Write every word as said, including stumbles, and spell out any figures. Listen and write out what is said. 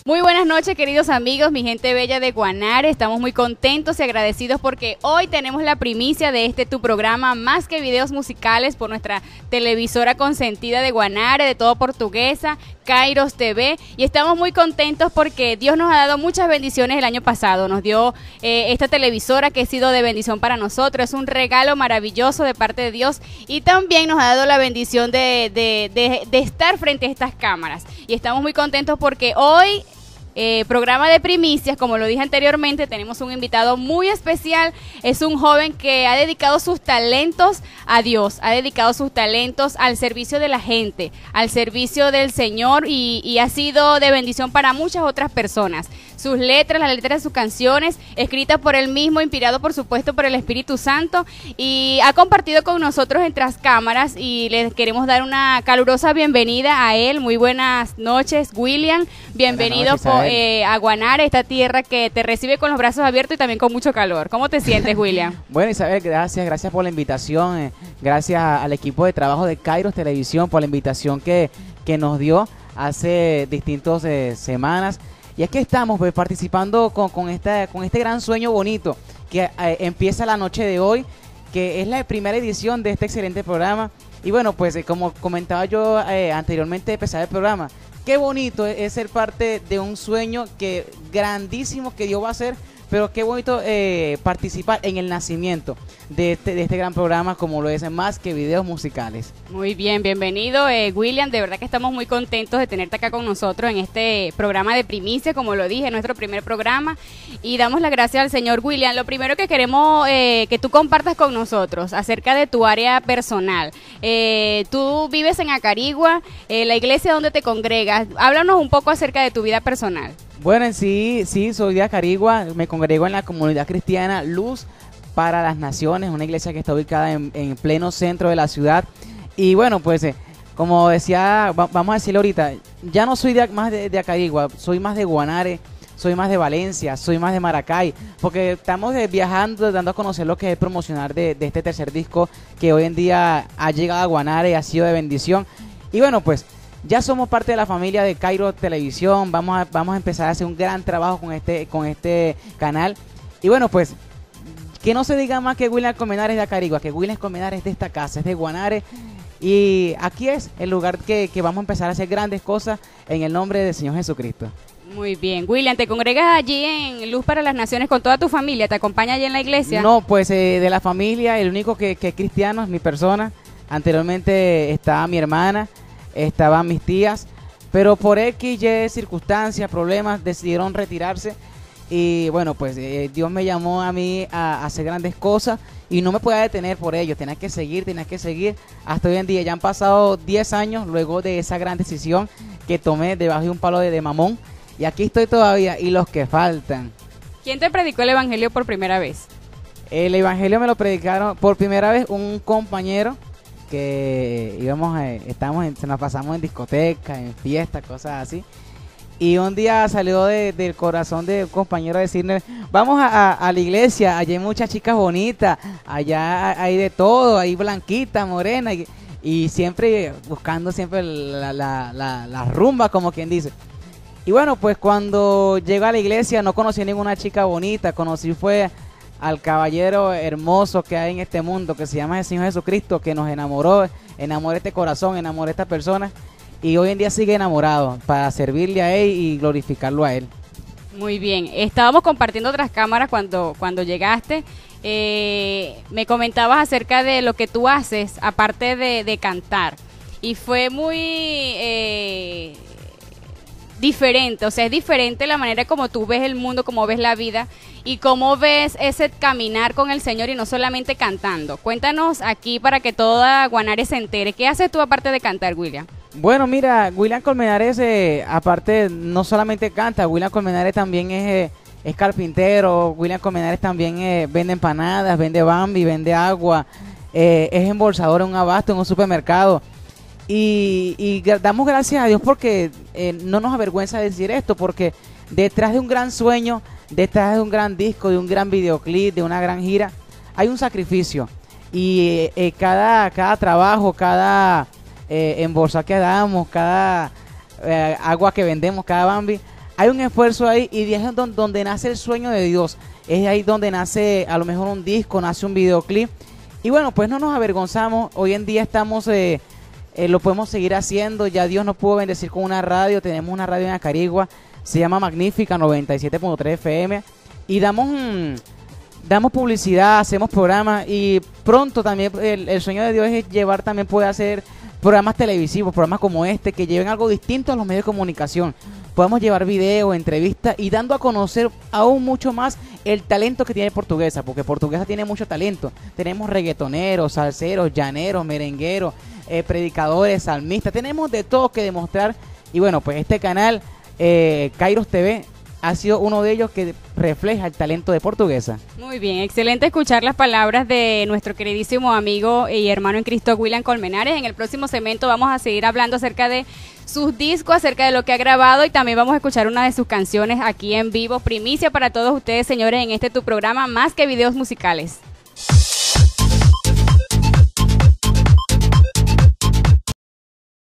Muy buenas noches, queridos amigos, mi gente bella de Guanare. Estamos muy contentos y agradecidos porque hoy tenemos la primicia de este tu programa Más que Videos Musicales por nuestra televisora consentida de Guanare, de todo Portuguesa, Kairos T V, y estamos muy contentos porque Dios nos ha dado muchas bendiciones el año pasado. Nos dio eh, esta televisora que ha sido de bendición para nosotros, es un regalo maravilloso de parte de Dios, y también nos ha dado la bendición de, de, de, de estar frente a estas cámaras, y estamos muy contentos porque hoy Eh, programa de primicias, como lo dije anteriormente, tenemos un invitado muy especial. Es un joven que ha dedicado sus talentos a Dios, ha dedicado sus talentos al servicio de la gente, al servicio del Señor, y, y ha sido de bendición para muchas otras personas. Sus letras, las letras de sus canciones, escritas por él mismo, inspirado por supuesto por el Espíritu Santo, y ha compartido con nosotros en tras cámaras, y les queremos dar una calurosa bienvenida a él. Muy buenas noches, William, bienvenido por Eh, a Guanare, esta tierra que te recibe con los brazos abiertos y también con mucho calor. ¿Cómo te sientes, William? Bueno, Isabel, gracias, gracias por la invitación, eh, gracias al equipo de trabajo de Kairos Televisión por la invitación que, que nos dio hace distintas eh, semanas. Y aquí estamos pues, participando con, con, esta, con este gran sueño bonito que eh, empieza la noche de hoy, que es la primera edición de este excelente programa. Y bueno, pues eh, como comentaba yo eh, anteriormente de empezar el programa, qué bonito es ser parte de un sueño que grandísimo que Dios va a hacer, pero qué bonito eh, participar en el nacimiento de este, de este gran programa como lo es Más que Videos Musicales. Muy bien, bienvenido eh, William, de verdad que estamos muy contentos de tenerte acá con nosotros en este programa de primicia, como lo dije, nuestro primer programa, y damos las gracias al Señor. William, lo primero que queremos eh, que tú compartas con nosotros acerca de tu área personal. Eh, tú vives en Acarigua, eh, la iglesia donde te congregas, háblanos un poco acerca de tu vida personal. Bueno, en sí, sí, soy de Acarigua, me congrego en la comunidad cristiana Luz para las Naciones, una iglesia que está ubicada en, en pleno centro de la ciudad. Y bueno, pues, eh, como decía, va, vamos a decirlo ahorita, ya no soy de, más de, de Acarigua, soy más de Guanare, soy más de Valencia, soy más de Maracay, porque estamos eh, viajando, dando a conocer lo que es promocionar de, de este tercer disco que hoy en día ha llegado a Guanare y ha sido de bendición. Y bueno, pues, ya somos parte de la familia de Kairos Televisión, vamos a, vamos a empezar a hacer un gran trabajo con este, con este canal. Y bueno, pues, que no se diga más que William Colmenares es de Acarigua, que William Colmenares es de esta casa, es de Guanare. Y aquí es el lugar que, que vamos a empezar a hacer grandes cosas en el nombre del Señor Jesucristo. Muy bien. William, ¿te congregas allí en Luz para las Naciones con toda tu familia? ¿Te acompaña allí en la iglesia? No, pues eh, de la familia, el único que, que es cristiano es mi persona. Anteriormente estaba mi hermana, estaban mis tías, pero por X, Y circunstancias, problemas, decidieron retirarse. Y bueno, pues eh, Dios me llamó a mí a, a hacer grandes cosas y no me podía detener por ello. Tenía que seguir, tenía que seguir hasta hoy en día. Ya han pasado diez años luego de esa gran decisión que tomé debajo de un palo de, de mamón. Y aquí estoy todavía, y los que faltan. ¿Quién te predicó el evangelio por primera vez? El evangelio me lo predicaron por primera vez un compañero que íbamos, eh, estamos en, se nos pasamos en discotecas, en fiestas, cosas así. Y un día salió de, del corazón del compañero a decirle, vamos a, a, a la iglesia, allá hay muchas chicas bonitas, allá hay de todo, hay blanquita, morena, y, y siempre buscando siempre la, la, la, la rumba, como quien dice. Y bueno, pues cuando llegué a la iglesia no conocí ninguna chica bonita, conocí fue al caballero hermoso que hay en este mundo, que se llama el Señor Jesucristo, que nos enamoró, enamoró este corazón, enamoró a esta persona, y hoy en día sigue enamorado para servirle a él y glorificarlo a él. Muy bien, estábamos compartiendo otras cámaras cuando, cuando llegaste, eh, me comentabas acerca de lo que tú haces, aparte de, de cantar, y fue muy eh, diferente, o sea, es diferente la manera como tú ves el mundo, como ves la vida, y cómo ves ese caminar con el Señor y no solamente cantando. Cuéntanos aquí para que toda Guanare se entere, ¿qué haces tú aparte de cantar, William? Bueno, mira, William Colmenares, eh, aparte, no solamente canta, William Colmenares también es, eh, es carpintero, William Colmenares también eh, vende empanadas, vende Bambi, vende agua, eh, es embolsador en un abasto, en un supermercado. Y, y damos gracias a Dios porque eh, no nos avergüenza decir esto, porque detrás de un gran sueño, detrás de un gran disco, de un gran videoclip, de una gran gira, hay un sacrificio. Y eh, cada, cada trabajo, cada... Eh, en bolsa que damos, cada eh, agua que vendemos, cada Bambi, hay un esfuerzo ahí y de ahí es donde, donde nace el sueño de Dios. Es ahí donde nace a lo mejor un disco, nace un videoclip. Y bueno, pues no nos avergonzamos. Hoy en día estamos, eh, eh, lo podemos seguir haciendo. Ya Dios nos pudo bendecir con una radio. Tenemos una radio en Acarigua. Se llama Magnífica noventa y siete punto tres F M. Y damos, mm, damos publicidad, hacemos programas. Y pronto también el, el sueño de Dios es llevar, también puede hacer programas televisivos, programas como este, que lleven algo distinto a los medios de comunicación. Podemos llevar videos, entrevistas y dando a conocer aún mucho más el talento que tiene Portuguesa, porque Portuguesa tiene mucho talento. Tenemos reggaetoneros, salseros, llaneros, merengueros, eh, predicadores, salmistas. Tenemos de todo que demostrar. Y bueno, pues este canal, eh, Kairos T V, ha sido uno de ellos que refleja el talento de Portuguesa. Muy bien, excelente escuchar las palabras de nuestro queridísimo amigo y hermano en Cristo, William Colmenares. En el próximo segmento vamos a seguir hablando acerca de sus discos, acerca de lo que ha grabado y también vamos a escuchar una de sus canciones aquí en vivo. Primicia para todos ustedes, señores, en este tu programa Más que Videos Musicales.